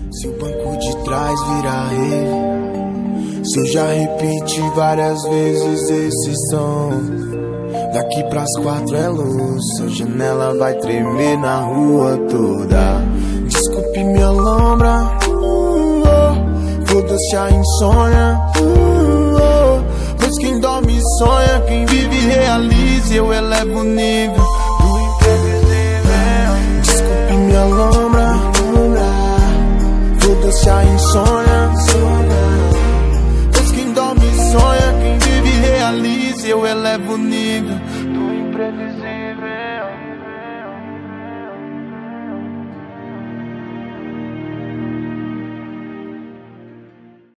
Se o banco de trás virar rave, se eu já repeti várias vezes esse som, daqui pras 4 é luz, a janela vai tremer na rua toda. Desculpe minha lombra, foda-se a insônia, pois quem dorme sonha, quem vive realiza, eu elevo o nível do imprevisível. Desculpe minha lombra, foda-se a insônia, pois quem dorme sonha, quem vive realiza, eu elevo o nível do imprevisível.